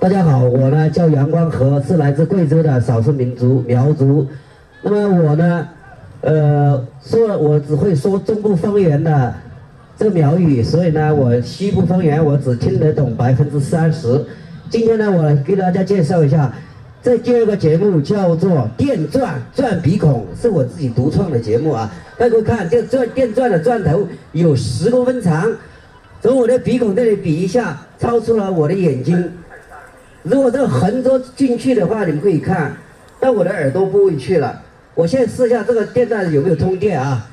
大家好，我呢叫杨光和，是来自贵州的少数民族苗族。那么我呢，我只会说中部方言的这个苗语，所以呢，我西部方言我只听得懂30%。今天呢，我来给大家介绍一下，这第二个节目叫做电钻转鼻孔，是我自己独创的节目啊。大家可以看，这电钻的钻头有10公分长，从我的鼻孔这里比一下，超出了我的眼睛。如果这个横着进去的话，你们可以看到我的耳朵部位去了。我现在试一下这个电钻有没有通电啊？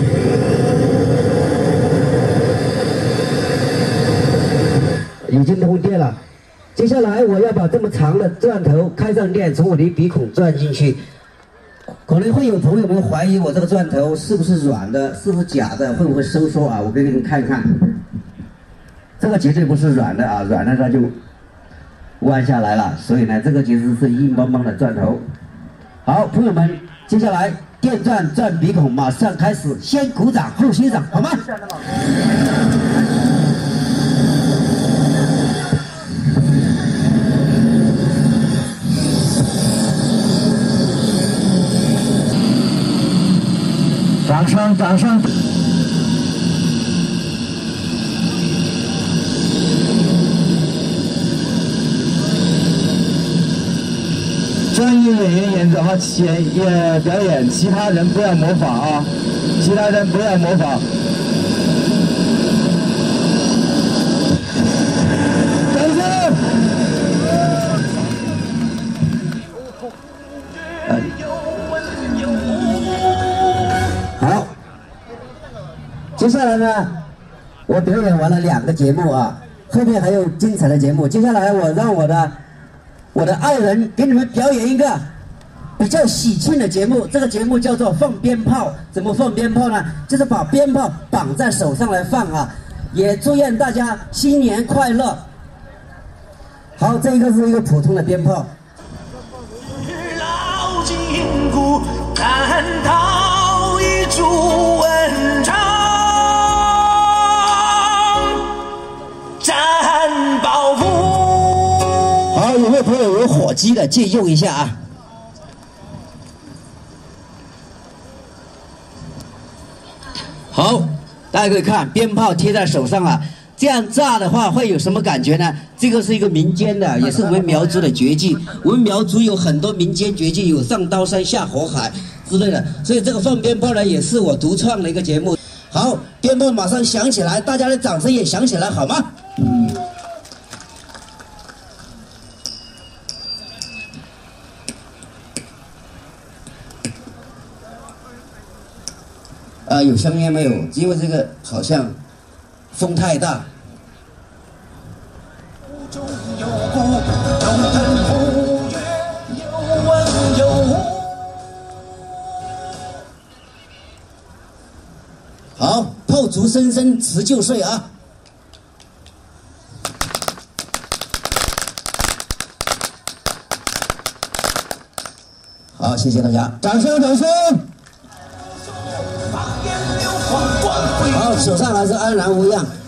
已经通电了。接下来我要把这么长的钻头开上电，从我的鼻孔钻进去。可能会有朋友们怀疑我这个钻头是不是软的，是不是假的，会不会收缩啊？我给你们看一看，这个绝对不是软的啊，软的它就弯下来了，所以呢，这个其实是硬邦邦的钻头。好，朋友们，接下来电钻转鼻孔马上开始，先鼓掌后欣赏，好吗？掌声，掌声！专业演员演奏和表演，其他人不要模仿啊！其他人不要模仿。掌声！好，接下来呢，我表演完了2个节目啊，后面还有精彩的节目。接下来我让我的爱人给你们表演一个比较喜庆的节目，这个节目叫做放鞭炮。怎么放鞭炮呢？就是把鞭炮绑在手上来放啊！也祝愿大家新年快乐。好，这个是一个普通的鞭炮。老筋骨，难逃一株文章，战抱负。好，有没有朋友有火机的，借用一下啊？好，大家可以看鞭炮贴在手上啊，这样炸的话会有什么感觉呢？这个是一个民间的，也是我们苗族的绝技。我们苗族有很多民间绝技，有上刀山下火海之类的，所以这个放鞭炮呢，也是我独创的一个节目。好，鞭炮马上响起来，大家的掌声也响起来，好吗？有香烟没有？因为这个好像风太大。好，炮竹声声辞旧岁啊！好，谢谢大家，掌声，掌声！好，手上还是安然无恙。